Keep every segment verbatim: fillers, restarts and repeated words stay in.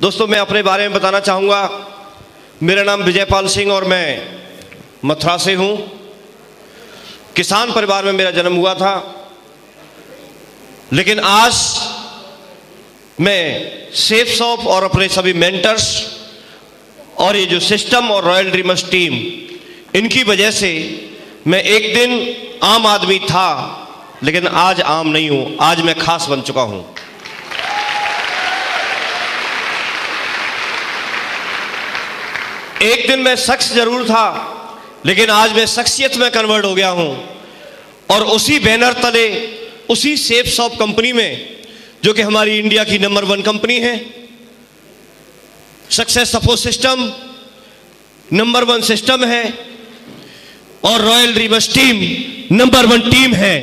दोस्तों, मैं अपने बारे में बताना चाहूँगा। मेरा नाम विजयपाल सिंह और मैं मथुरा से हूँ। किसान परिवार में मेरा जन्म हुआ था, लेकिन आज मैं सेफ शॉप और अपने सभी मेंटर्स और ये जो सिस्टम और रॉयल ड्रीमर्स टीम, इनकी वजह से मैं एक दिन आम आदमी था, लेकिन आज आम नहीं हूँ, आज मैं खास बन चुका हूँ। एक दिन मैं शख्स जरूर था, लेकिन आज मैं शख्सियत में कन्वर्ट हो गया हूं। और उसी बैनर तले, उसी सेफ शॉप कंपनी में, जो कि हमारी इंडिया की नंबर वन कंपनी है, success support system number one system है और royal dreamers team number one team है।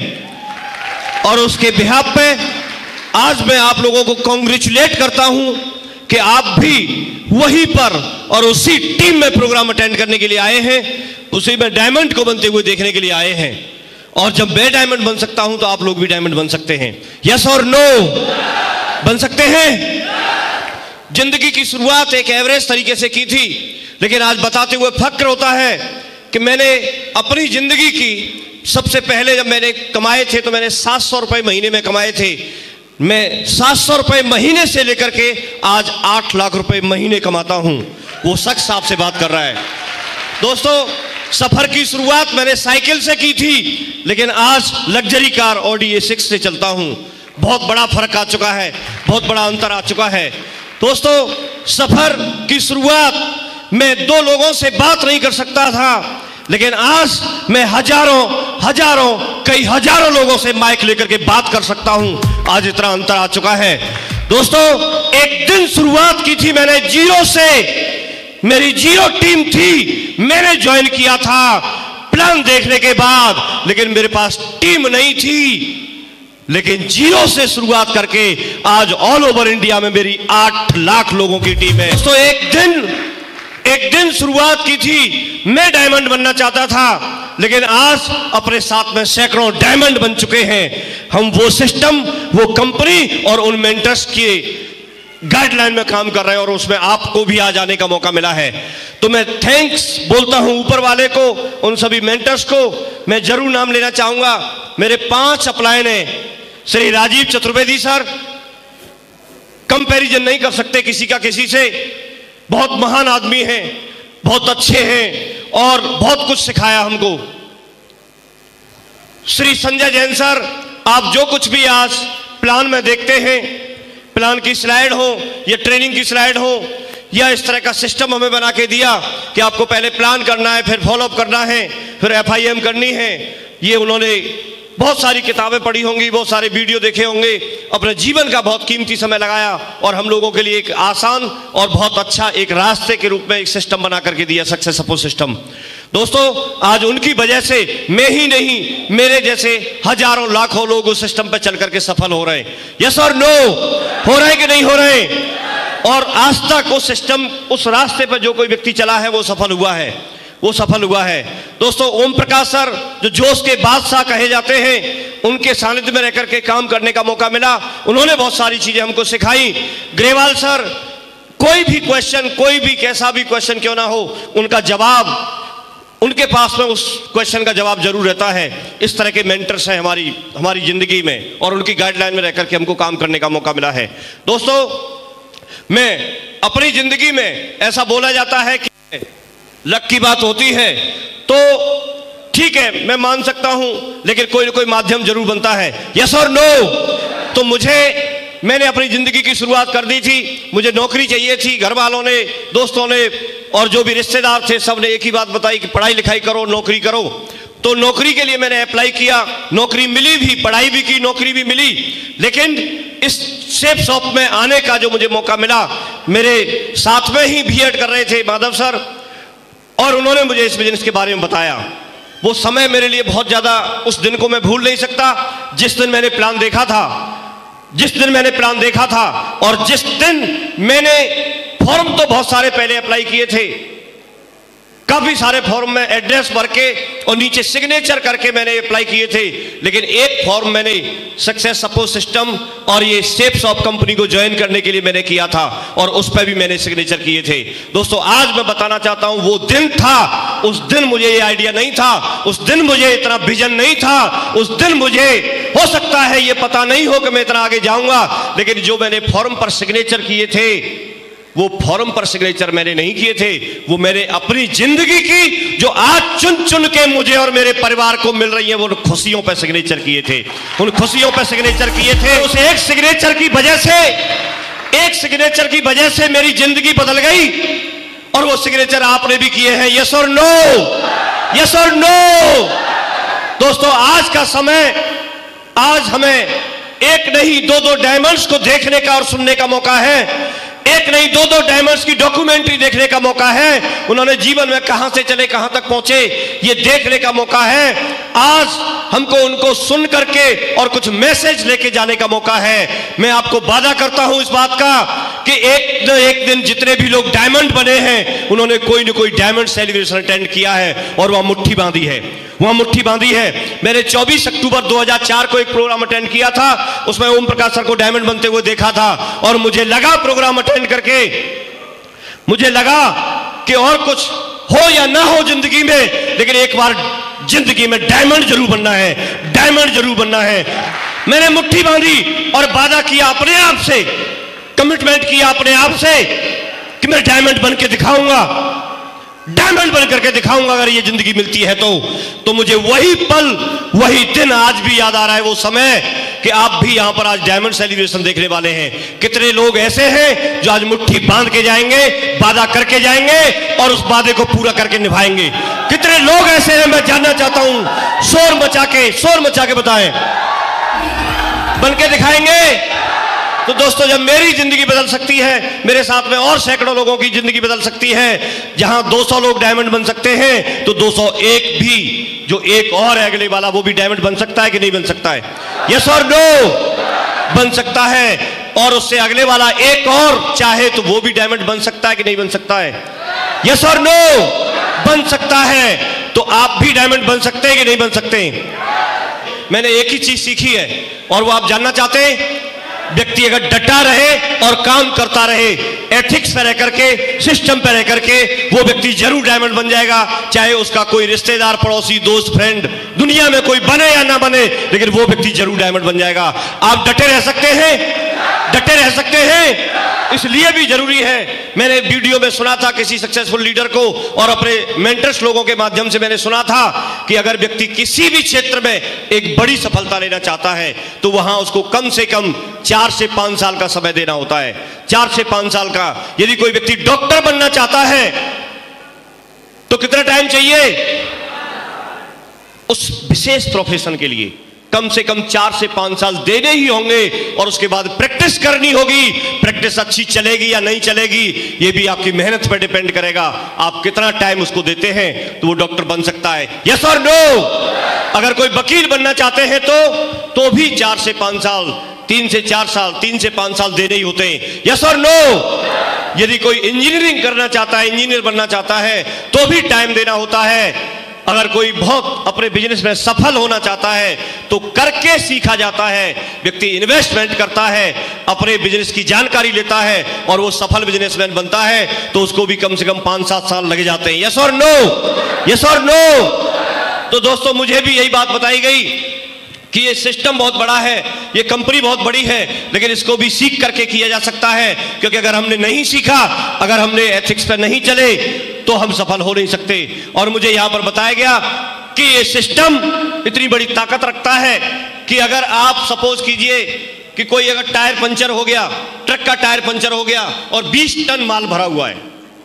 और उसके बिहाफ पे आज मैं आप लोगों को कॉन्ग्रेचुलेट करता हूं कि आप भी वहीं पर और उसी टीम में प्रोग्राम अटेंड करने के लिए आए हैं, उसी में डायमंड को बनते हुए देखने के लिए आए हैं। और जब मैं डायमंड बन सकता हूं तो आप लोग भी डायमंड बन सकते हैं। यस और नो? बन सकते हैं। जिंदगी की शुरुआत एक एवरेज तरीके से की थी, लेकिन आज बताते हुए फक्र होता है कि मैंने अपनी जिंदगी की सबसे पहले जब मैंने कमाए थे तो मैंने सात सौ रुपए महीने में कमाए थे। मैं सात सौ रुपए महीने से लेकर के आज आठ लाख रुपए महीने कमाता हूं। वो शख्स आपसे बात कर रहा है। दोस्तों, सफर की शुरुआत मैंने साइकिल से की थी, लेकिन आज luxury car Audi A six से चलता हूं। बहुत बड़ा फर्क आ चुका है, बहुत बड़ा अंतर आ चुका है। दोस्तों, सफर की शुरुआत मैं दो लोगों से बात नहीं कर सकता था, लेकिन आज मैं हजारों हजारों कई हजारों लोगों से माइक लेकर के बात कर सकता हूं। आज इतना अंतर आ चुका है। दोस्तों, एक दिन शुरुआत की थी मैंने जीरो से। मेरी जीरो टीम थी, मैंने ज्वाइन किया था प्लान देखने के बाद, लेकिन मेरे पास टीम नहीं थी। लेकिन जीरो से शुरुआत करके आज ऑल ओवर इंडिया में मेरी आठ लाख लोगों की टीम है। दोस्तों, एक दिन एक दिन शुरुआत की थी, मैं डायमंड बनना चाहता था, लेकिन आज अपने साथ में सैकड़ों डायमंड बन चुके हैं। हम वो सिस्टम, वो कंपनी और उन मेंटर्स की गाइडलाइन में काम कर रहे हैं और उसमें आपको भी आ जाने का मौका मिला है। तो मैं थैंक्स बोलता हूं ऊपर वाले को, उन सभी मेंटर्स को। मैं जरूर नाम लेना चाहूंगा। मेरे पांच अपलायन हैं। श्री राजीव चतुर्वेदी सर, कंपैरिजन नहीं कर सकते किसी का किसी से। बहुत महान आदमी हैं, बहुत अच्छे हैं और बहुत कुछ सिखाया हमको। श्री संजय जैन सर, आप जो कुछ भी आज प्लान में देखते हैं, प्लान की स्लाइड हो या ट्रेनिंग की स्लाइड हो या इस तरह का सिस्टम हमें बना के दिया कि आपको पहले प्लान करना है, फिर फॉलोअप करना है, फिर एफ आई एम करनी है, ये उन्होंने बहुत सारी किताबें पढ़ी होंगी, बहुत सारे वीडियो देखे होंगे, अपने जीवन का बहुत कीमती समय लगाया और हम लोगों के लिए एक आसान और बहुत अच्छा एक रास्ते के रूप में एक सिस्टम बना करके दिया, सक्सेस सपोर्ट सिस्टम। दोस्तों, आज उनकी वजह से मैं ही नहीं, मेरे जैसे हजारों लाखों लोग उस सिस्टम पर चल करके सफल हो रहे हैं। यस और नो? हो रहे कि नहीं हो रहे? और आज तक उस सिस्टम, उस रास्ते पर जो कोई व्यक्ति चला है वो सफल हुआ है, वो सफल हुआ है। दोस्तों, ओम प्रकाश सर, जो जोश के बादशाह कहे जाते हैं, उनके सानिध्य में रह करके काम करने का मौका मिला। उन्होंने बहुत सारी चीजें हमको सिखाई। ग्रेवाल सर, कोई भी क्वेश्चन, कोई भी कैसा भी क्वेश्चन क्यों ना हो, उनका जवाब, उनके पास में उस क्वेश्चन का जवाब जरूर रहता है। इस तरह के मेंटर्स हैं हमारी हमारी जिंदगी में और उनकी गाइडलाइन में रह करके हमको काम करने का मौका मिला है। दोस्तों, मैं अपनी जिंदगी में, ऐसा बोला जाता है कि लक की बात होती है तो ठीक है, मैं मान सकता हूं, लेकिन कोई ना कोई माध्यम जरूर बनता है। यस और नो? तो मुझे, मैंने अपनी जिंदगी की शुरुआत कर दी थी। मुझे नौकरी चाहिए थी। घर वालों ने, दोस्तों ने और जो भी रिश्तेदार थे, सब ने एक ही बात बताई कि पढ़ाई लिखाई करो, नौकरी करो। तो नौकरी के लिए मैंने अप्लाई किया, नौकरी मिली भी, पढ़ाई भी की, नौकरी भी मिली। लेकिन इस सेफ शॉप में आने का जो मुझे मौका मिला, मेरे साथ में ही बी एड कर रहे थे माधव सर, और उन्होंने मुझे इस बिजनेस के बारे में बताया। वो समय मेरे लिए बहुत ज्यादा, उस दिन को मैं भूल नहीं सकता, जिस दिन मैंने प्लान देखा था, जिस दिन मैंने प्लान देखा था और जिस दिन मैंने फॉर्म तो बहुत सारे पहले अप्लाई किए थे, काफी सारे फॉर्म में एड्रेस भर के और नीचे सिग्नेचर करके मैंने अप्लाई किए थे, लेकिन एक फॉर्म मैंने सक्सेस सपोर्ट सिस्टम और ये सेफ शॉप कंपनी को ज्वाइन करने के लिए मैंने किया था और उस पर भी मैंने सिग्नेचर किए थे। दोस्तों आज मैं बताना चाहता हूं, वो दिन था, उस दिन मुझे ये आइडिया नहीं था, उस दिन मुझे इतना विजन नहीं था, उस दिन मुझे हो सकता है ये पता नहीं हो कि मैं इतना आगे जाऊंगा, लेकिन जो मैंने फॉर्म पर सिग्नेचर किए थे वो फॉर्म पर सिग्नेचर मैंने नहीं किए थे, वो मैंने अपनी जिंदगी की जो आज चुन चुन के मुझे और मेरे परिवार को मिल रही है वो खुशियों पर सिग्नेचर किए थे, उन खुशियों पर सिग्नेचर किए थे। उस एक सिग्नेचर की वजह से एक सिग्नेचर की वजह से मेरी जिंदगी बदल गई और वो सिग्नेचर आपने भी किए हैं। यस और नो, यस और नो। दोस्तों आज का समय, आज हमें एक नहीं दो दो डायमंड्स को देखने का और सुनने का मौका है, एक नहीं दो दो डायमंड्स की डॉक्यूमेंट्री देखने का मौका है, उन्होंने जीवन में कहां से चले कहां तक पहुंचे ये देखने का मौका है। आज हमको उनको सुन करके और कुछ मैसेज लेके जाने का मौका है। मैं आपको वादा करता हूं इस बात का कि एक न एक दिन जितने भी लोग डायमंड बने हैं उन्होंने कोई न कोई डायमंड सेलिब्रेशन अटेंड किया है और वह मुट्ठी बांधी है, वह मुट्ठी बांधी है। मैंने चौबीस अक्टूबर दो हज़ार चार को एक प्रोग्राम अटेंड किया था, उसमें ओम प्रकाश सर को डायमंड बनते हुए देखा था और मुझे लगा प्रोग्राम अटेंड करके, मुझे लगा कि और कुछ हो या ना हो जिंदगी में, लेकिन एक बार जिंदगी में डायमंड जरूर बनना है, डायमंड जरूर बनना है। मैंने मुट्ठी बांधी और वादा किया अपने आप से, कमिटमेंट किया अपने आप से कि मैं डायमंड बन के दिखाऊंगा, डायमंड बन करके दिखाऊंगा अगर ये जिंदगी मिलती है तो। तो मुझे वही पल, वही दिन आज भी याद आ रहा है, वो समय कि आप भी यहां पर आज डायमंड सेलिब्रेशन देखने वाले हैं। कितने लोग ऐसे हैं जो आज मुट्ठी बांध के जाएंगे, वादा करके जाएंगे और उस वादे को पूरा करके निभाएंगे। कितने लोग ऐसे हैं मैं जानना चाहता हूं, शोर मचा के, शोर मचा के बताएं, बन के दिखाएंगे। तो दोस्तों जब मेरी जिंदगी बदल सकती है, मेरे साथ में और सैकड़ों लोगों की जिंदगी बदल सकती है। जहां दो सौ लोग डायमंड बन सकते हैं तो दो सौ एक भी, जो एक और है अगले वाला, वो भी डायमंड बन सकता है कि नहीं बन सकता है? यस और नो? बन सकता है। और उससे अगले वाला एक और चाहे तो वो भी डायमंड बन सकता है कि नहीं बन सकता है? यस और नो? बन सकता है। तो आप भी डायमंड बन सकते हैं कि नहीं बन सकते? मैंने एक ही चीज सीखी है और वो आप जानना चाहते हैं, व्यक्ति अगर डटा रहे और काम करता रहे, एथिक्स पे रह करके, सिस्टम पे रह करके, वो व्यक्ति जरूर डायमंड बन जाएगा। चाहे उसका कोई रिश्तेदार, पड़ोसी, दोस्त, फ्रेंड दुनिया में कोई बने या ना बने, लेकिन वो व्यक्ति जरूर डायमंड बन जाएगा। आप डटे रह सकते हैं, डटे रह सकते हैं। इसलिए भी जरूरी है, मैंने वीडियो में सुना था किसी सक्सेसफुल लीडर को और अपने मेंटर्स लोगों के माध्यम से मैंने सुना था कि अगर व्यक्ति किसी भी क्षेत्र में एक बड़ी सफलता लेना चाहता है तो वहां उसको कम से कम चार से पांच साल का समय देना होता है। चार से पांच साल का। यदि कोई व्यक्ति डॉक्टर बनना चाहता है तो कितना टाइम चाहिए उस विशेष प्रोफेशन के लिए? कम से कम चार से पांच साल देने ही होंगे और उसके बाद प्रैक्टिस करनी होगी। प्रैक्टिस अच्छी चलेगी या नहीं चलेगी ये भी आपकी मेहनत पर डिपेंड करेगा। आप कितना टाइम उसको देते हैं तो वो डॉक्टर बन सकता है। यस और नो? अगर कोई वकील बनना चाहते हैं तो तो भी चार से पांच साल, तीन से चार साल, तीन से पांच साल देने ही होते हैं। यस और नो? यदि कोई इंजीनियरिंग करना चाहता है, इंजीनियर बनना चाहता है तो भी टाइम देना होता है। अगर कोई बहुत अपने बिजनेस में सफल होना चाहता है तो करके सीखा जाता है। व्यक्ति इन्वेस्टमेंट करता है, अपने बिजनेस की जानकारी लेता है और वो सफल बिजनेसमैन बनता है तो उसको भी कम से कम पांच सात साल लग जाते हैं। यस और नो? यस और नो? तो दोस्तों मुझे भी यही बात बताई गई कि ये सिस्टम बहुत बड़ा है, ये कंपनी बहुत बड़ी है, लेकिन इसको भी सीख करके किया जा सकता है। क्योंकि अगर हमने नहीं सीखा, अगर हमने एथिक्स पर नहीं चले तो हम सफल हो नहीं सकते। और मुझे यहां पर बताया गया कि ये सिस्टम इतनी बड़ी ताकत रखता है कि अगर आप सपोज कीजिए कि कोई अगर टायर पंचर हो गया, ट्रक का टायर पंचर हो गया और बीस टन माल भरा हुआ है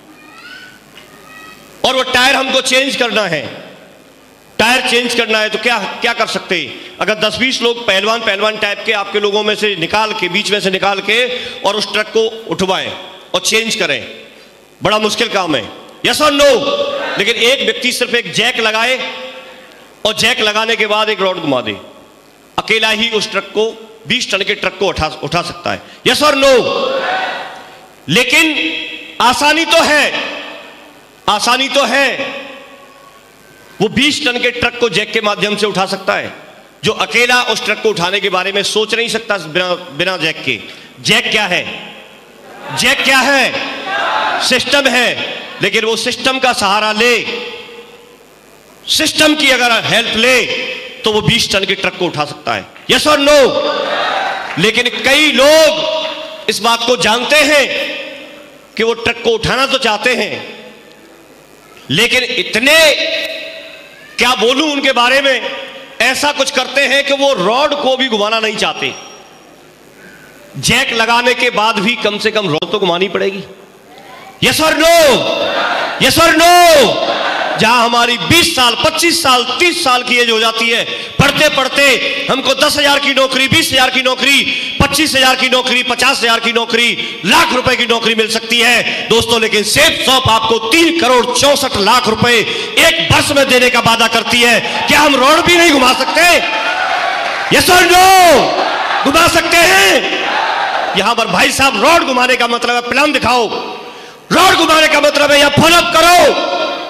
और वो टायर हमको चेंज करना है, टायर चेंज करना है तो क्या क्या कर सकते हैं? अगर दस बीस लोग पहलवान पहलवान टाइप के आपके लोगों में से निकाल के, बीच में से निकाल के और उस ट्रक को उठवाएं और चेंज करें, बड़ा मुश्किल काम है। यस और नो? लेकिन एक व्यक्ति सिर्फ एक जैक लगाए और जैक लगाने के बाद एक रॉड घुमा दे, अकेला ही उस ट्रक को, बीस टन के ट्रक को उठा उठा सकता है। यस और नो? लेकिन आसानी तो है, आसानी तो है, वो बीस टन के ट्रक को जैक के माध्यम से उठा सकता है, जो अकेला उस ट्रक को उठाने के बारे में सोच नहीं सकता बिना बिना जैक के। जैक क्या है? जैक क्या है? सिस्टम है। लेकिन वो सिस्टम का सहारा ले, सिस्टम की अगर हेल्प ले तो वो बीस टन के ट्रक को उठा सकता है। यस और नो? लेकिन कई लोग इस बात को जानते हैं कि वो ट्रक को उठाना तो चाहते हैं, लेकिन इतने, क्या बोलूं उनके बारे में, ऐसा कुछ करते हैं कि वो रॉड को भी घुमाना नहीं चाहते। जैक लगाने के बाद भी कम से कम रॉड तो घुमानी पड़ेगी। यस और नो? यस और नो? जहां हमारी बीस साल, पच्चीस साल, तीस साल की एज हो जाती है, पढ़ते पढ़ते हमको दस हजार की नौकरी, बीस हजार की नौकरी, पच्चीस हजार की नौकरी, पचास हजार की नौकरी, लाख रुपए की नौकरी मिल सकती है दोस्तों, लेकिन सेफ शॉप आपको तीन करोड़ चौसठ लाख रुपए एक वर्ष में देने का वादा करती है। क्या हम रोड भी नहीं घुमा सकते? यस और नो? घुमा सकते हैं। यहां पर भाई साहब, रोड घुमाने का मतलब है प्लान दिखाओ, रोड घुमाने का मतलब है या फॉलोअप करो।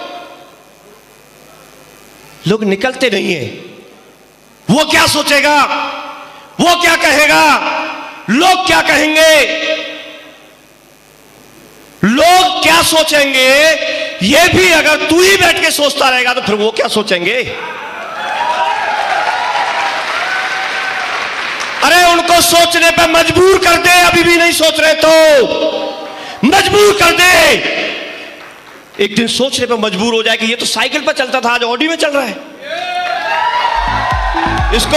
लोग निकलते नहीं है। वो क्या सोचेगा, वो क्या कहेगा, लोग क्या कहेंगे, लोग क्या सोचेंगे, ये भी अगर तू ही बैठ के सोचता रहेगा तो फिर वो क्या सोचेंगे? अरे उनको सोचने पे मजबूर कर दे, अभी भी नहीं सोच रहे तो मजबूर कर दे। एक दिन सोचने पे मजबूर हो जाए कि ये तो साइकिल पर चलता था, आज ऑडी में चल रहा है। इसको,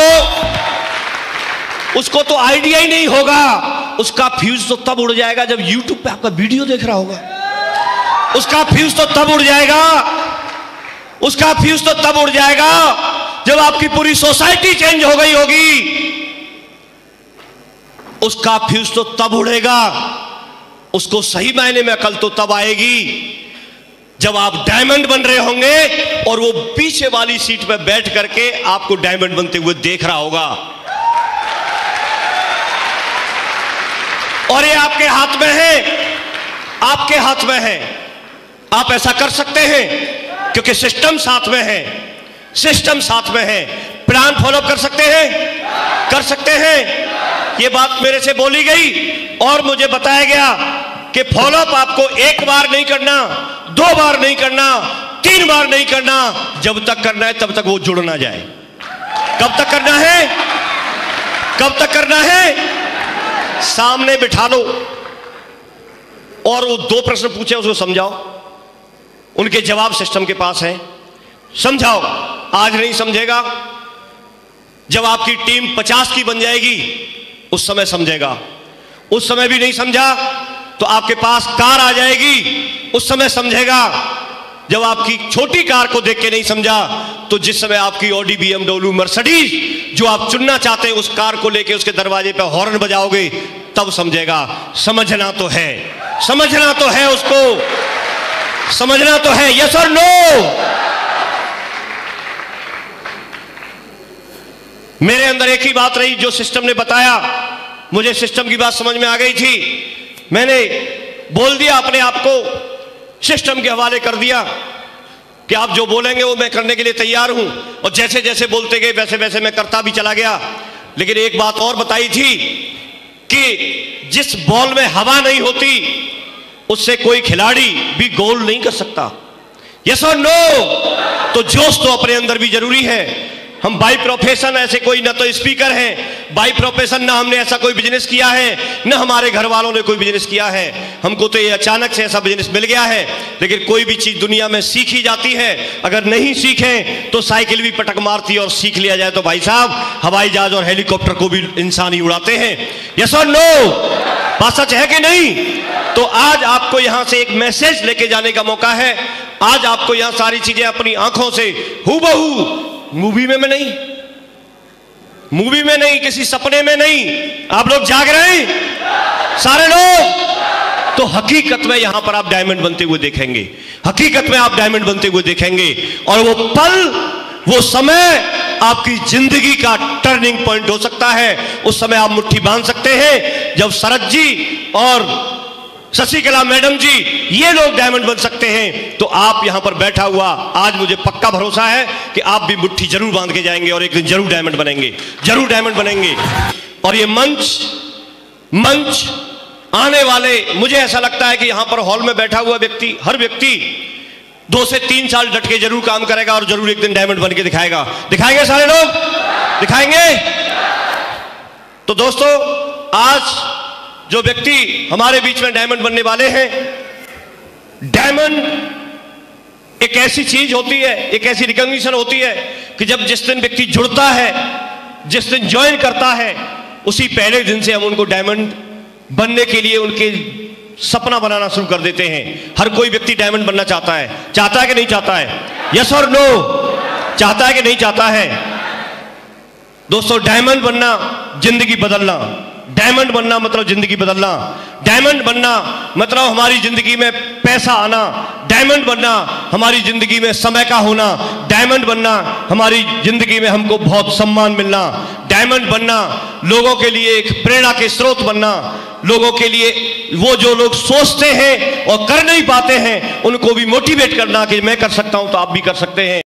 उसको तो आइडिया ही नहीं होगा। उसका फ्यूज तो तब उड़ जाएगा जब यूट्यूब पे आपका वीडियो देख रहा होगा। उसका फ्यूज तो तब उड़ जाएगा, उसका फ्यूज तो तब उड़ जाएगा जब आपकी पूरी सोसाइटी चेंज हो गई होगी। उसका फ्यूज तो तब उड़ेगा, उसको सही मायने में अकल तो तब आएगी जब आप डायमंड बन रहे होंगे और वो पीछे वाली सीट पर बैठ करके आपको डायमंड बनते हुए देख रहा होगा। और ये आपके हाथ में है, आपके हाथ में है। आप ऐसा कर सकते हैं क्योंकि सिस्टम साथ में है, सिस्टम साथ में है। प्लान फॉलो कर सकते हैं, कर सकते हैं। ये बात मेरे से बोली गई और मुझे बताया गया कि फॉलोअप आपको एक बार नहीं करना, दो बार नहीं करना, तीन बार नहीं करना, जब तक करना है तब तक वो जुड़ ना जाए। कब तक करना है? कब तक करना है? सामने बिठा लो और वो दो प्रश्न पूछे उसको समझाओ, उनके जवाब सिस्टम के पास है, समझाओ। आज नहीं समझेगा, जब आपकी टीम पचास की बन जाएगी उस समय समझेगा। उस समय भी नहीं समझा तो आपके पास कार आ जाएगी, उस समय समझेगा। जब आपकी छोटी कार को देख के नहीं समझा तो जिस समय आपकी ऑडी, बीएमडब्ल्यू, मर्सिडीज जो आप चुनना चाहते हैं उस कार को लेके उसके दरवाजे पे हॉर्न बजाओगे तब समझेगा। समझना तो है, समझना तो है, उसको समझना तो है। यस और नो? मेरे अंदर एक ही बात रही, जो सिस्टम ने बताया, मुझे सिस्टम की बात समझ में आ गई थी। मैंने बोल दिया, अपने आप को सिस्टम के हवाले कर दिया कि आप जो बोलेंगे वो मैं करने के लिए तैयार हूं। और जैसे जैसे बोलते गए वैसे वैसे मैं करता भी चला गया। लेकिन एक बात और बताई थी कि जिस बॉल में हवा नहीं होती उससे कोई खिलाड़ी भी गोल नहीं कर सकता। यस और नो? तो जोश तो अपने अंदर भी जरूरी है। हम बाई प्रोफेशन ऐसे कोई ना तो स्पीकर हैं, बाई प्रोफेशन ना हमने ऐसा कोई बिजनेस किया है, ना हमारे घर वालों ने कोई बिजनेस किया है। हमको तो ये अचानक से ऐसा बिजनेस मिल गया है। लेकिन कोई भी चीज दुनिया में सीखी जाती है, अगर नहीं सीखें तो साइकिल भी पटक मारती है, और सीख लिया जाए तो भाई साहब हवाई जहाज और हेलीकॉप्टर को भी इंसान ही उड़ाते हैं। यस और नो? बात सच है कि नहीं? तो आज आपको यहां से एक मैसेज लेके जाने का मौका है। आज आपको यहां सारी चीजें अपनी आंखों से हूबहू, मूवी में में नहीं, मूवी में नहीं, किसी सपने में नहीं, आप लोग जाग रहे हैं सारे लोग, तो हकीकत में यहां पर आप डायमंड बनते हुए देखेंगे। हकीकत में आप डायमंड बनते हुए देखेंगे। और वो पल, वो समय आपकी जिंदगी का टर्निंग पॉइंट हो सकता है। उस समय आप मुट्ठी बांध सकते हैं जब शरद जी और शशिकला मैडम जी, ये लोग डायमंड बन सकते हैं, तो आप यहां पर बैठा हुआ आज मुझे पक्का भरोसा है कि आप भी मुट्ठी जरूर बांध के जाएंगे और एक दिन जरूर डायमंड बनेंगे, जरूर डायमंड बनेंगे। और ये मंच मंच आने वाले, मुझे ऐसा लगता है कि यहां पर हॉल में बैठा हुआ व्यक्ति, हर व्यक्ति दो से तीन साल डट के जरूर काम करेगा और जरूर एक दिन डायमंड बन के दिखाएगा। दिखाएंगे सारे लोग, दिखाएंगे। तो दोस्तों, आज जो व्यक्ति हमारे बीच में डायमंड बनने वाले हैं, डायमंड एक ऐसी चीज होती है, एक ऐसी रिकॉग्निशन होती है कि जब जिस दिन व्यक्ति जुड़ता है, जिस दिन ज्वाइन करता है, उसी पहले दिन से हम उनको डायमंड बनने के लिए उनके सपना बनाना शुरू कर देते हैं। हर कोई व्यक्ति डायमंड बनना चाहता है, चाहता है कि नहीं चाहता है? यस और नो? चाहता है कि नहीं चाहता है? दोस्तों, डायमंड बनना जिंदगी बदलना, डायमंड बनना मतलब जिंदगी बदलना, डायमंड बनना मतलब हमारी जिंदगी में पैसा आना, डायमंड बनना हमारी जिंदगी में समय का होना, डायमंड बनना हमारी जिंदगी में हमको बहुत सम्मान मिलना, डायमंड बनना लोगों के लिए एक प्रेरणा के स्रोत बनना, लोगों के लिए वो जो लोग सोचते हैं और कर नहीं पाते हैं उनको भी मोटिवेट करना कि मैं कर सकता हूं तो आप भी कर सकते हैं।